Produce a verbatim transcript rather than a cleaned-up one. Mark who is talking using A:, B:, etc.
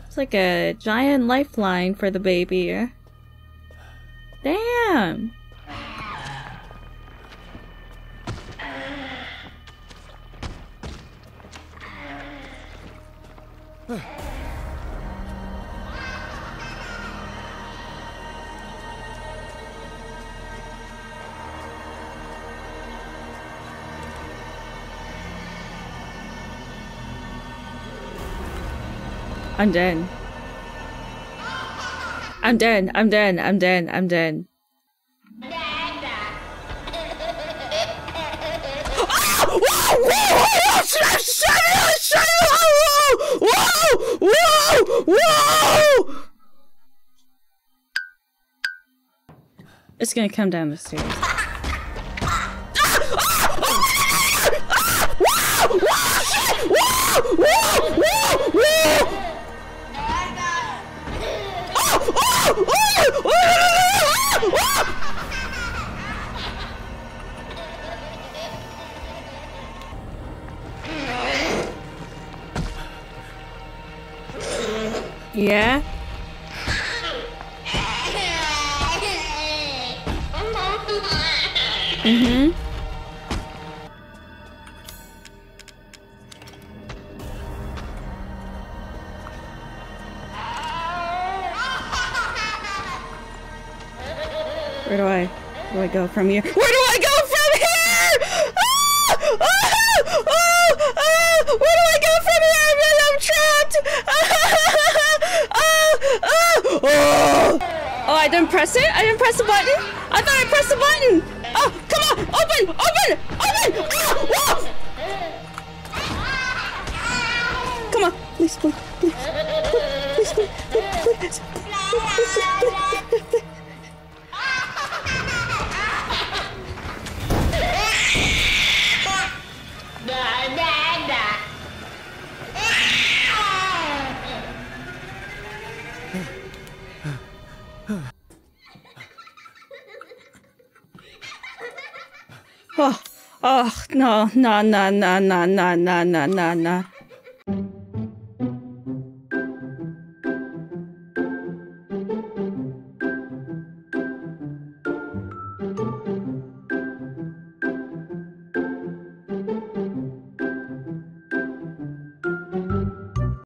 A: It's like a giant lifeline for the baby. Damn! I'm dead. I'm dead. I'm dead. I'm dead. I'm dead. Oh! Whoa! Whoa! Whoa! Whoa! Whoa! Whoa! It's gonna come down the stairs. Yeah? Mm-hmm. Where do I, where do I go from here? Where do I go from here? Ah! Ah! Oh! Ah! Where do I go from here? I'm trapped! Ah! Ah! Ah! Oh! Oh, I didn't press it? I didn't press the button? I thought I pressed the button! Oh, come on! Open! Open! Open! Ah! Whoa! Come on! Please, please, please. Please, please, please, please. Please, please, please. Oh, oh, no, no, no, no, no, no, no, no, no, no.